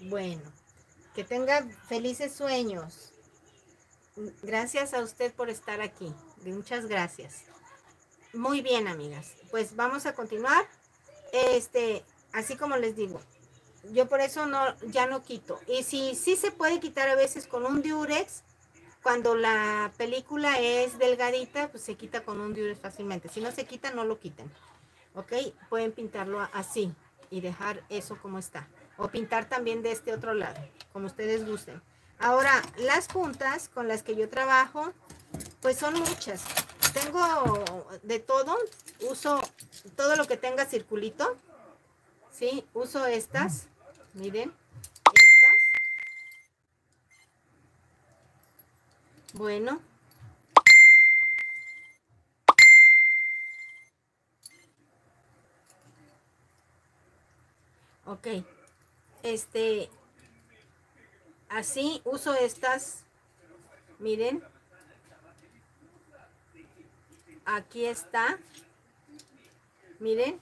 Bueno, que tenga felices sueños. Gracias a usted por estar aquí. Muchas gracias. Muy bien, amigas. Pues vamos a continuar. Así como les digo, yo por eso ya no quito. Y sí se puede quitar a veces con un diurex. Cuando la película es delgadita, pues se quita con un diurex fácilmente. Si no se quita, no lo quiten. ¿Ok? Pueden pintarlo así y dejar eso como está. O pintar también de este otro lado, como ustedes gusten. Ahora, las puntas con las que yo trabajo, pues son muchas. Tengo de todo. Uso todo lo que tenga circulito. ¿Sí? Uso estas. Miren. Estas. Bueno. Ok. Así uso estas. Miren. Aquí está. Miren.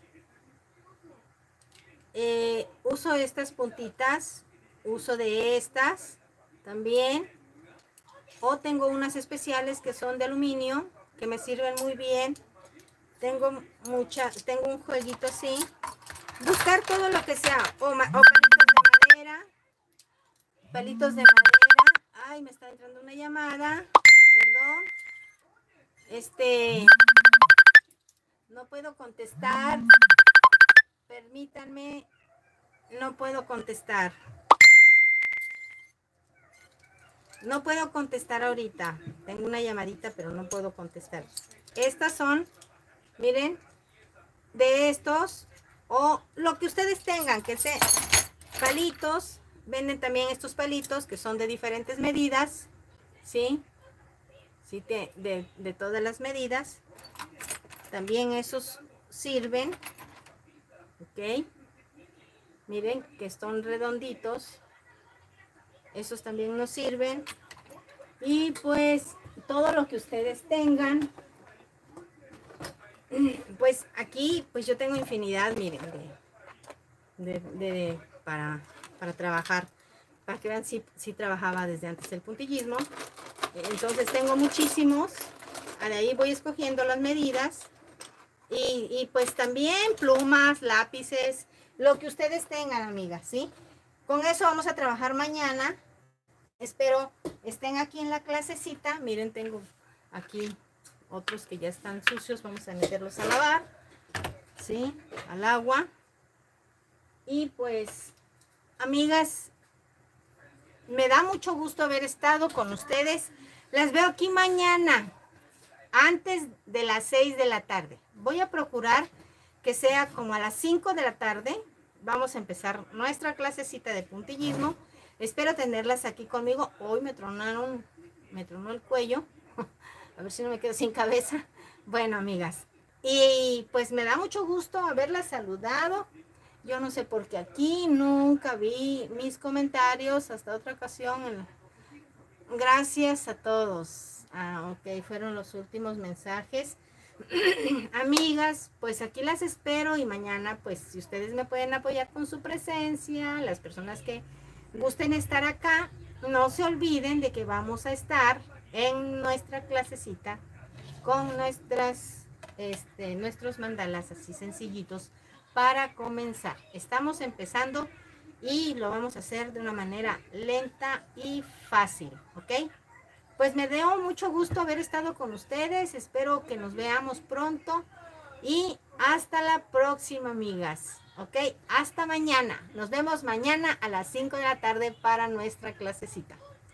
Uso estas puntitas. Uso de estas también. O tengo unas especiales que son de aluminio, que me sirven muy bien. Tengo un jueguito así. Buscar todo lo que sea. O palitos de madera. Palitos de madera. Ay, me está entrando una llamada. Perdón. No puedo contestar. Permítanme. No puedo contestar. No puedo contestar ahorita. Tengo una llamadita, pero no puedo contestar. Estas son, miren, de estos, o lo que ustedes tengan, que sean palitos. Venden también estos palitos que son de diferentes medidas, ¿sí? Sí, de todas las medidas. También esos sirven, ¿ok? Miren que son redonditos. Esos también nos sirven. Y pues todo lo que ustedes tengan. Pues aquí pues yo tengo infinidad, miren, para trabajar. Para que vean si trabajaba desde antes el puntillismo. Entonces tengo muchísimos. De ahí voy escogiendo las medidas. Y pues también plumas, lápices, lo que ustedes tengan, amigas, ¿sí? Con eso vamos a trabajar mañana. Espero estén aquí en la clasecita. Miren, tengo aquí otros que ya están sucios. Vamos a meterlos a lavar, ¿sí? Al agua. Y pues, amigas, me da mucho gusto haber estado con ustedes. Las veo aquí mañana, antes de las 6 de la tarde. Voy a procurar que sea como a las 5 de la tarde. Vamos a empezar nuestra clasecita de puntillismo. Espero tenerlas aquí conmigo. Hoy me tronó el cuello. A ver si no me quedo sin cabeza. Bueno, amigas. Y pues me da mucho gusto haberlas saludado. Yo no sé por qué aquí nunca vi mis comentarios. Hasta otra ocasión. Gracias a todos. Ok, fueron los últimos mensajes. Amigas, pues aquí las espero y mañana, pues si ustedes me pueden apoyar con su presencia, las personas que gusten estar acá, no se olviden de que vamos a estar en nuestra clasecita con nuestros mandalas así sencillitos para comenzar. Estamos empezando y lo vamos a hacer de una manera lenta y fácil, ¿ok? Pues me dio mucho gusto haber estado con ustedes. Espero que nos veamos pronto. Y hasta la próxima, amigas. ¿Ok? Hasta mañana. Nos vemos mañana a las 5 de la tarde para nuestra clasecita.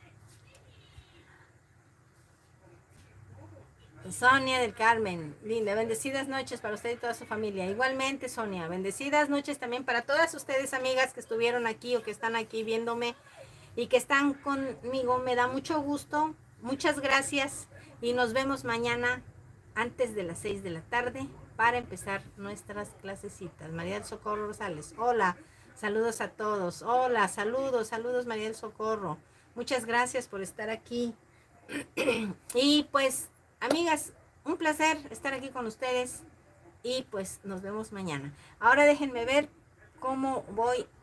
Sonia del Carmen, linda, bendecidas noches para usted y toda su familia. Igualmente, Sonia, bendecidas noches también para todas ustedes, amigas que estuvieron aquí o que están aquí viéndome y que están conmigo. Me da mucho gusto. Muchas gracias y nos vemos mañana antes de las 6 de la tarde para empezar nuestras clasecitas. María del Socorro Rosales, hola, saludos a todos. Hola, saludos María del Socorro. Muchas gracias por estar aquí. Y pues, amigas, un placer estar aquí con ustedes y pues nos vemos mañana. Ahora déjenme ver cómo voy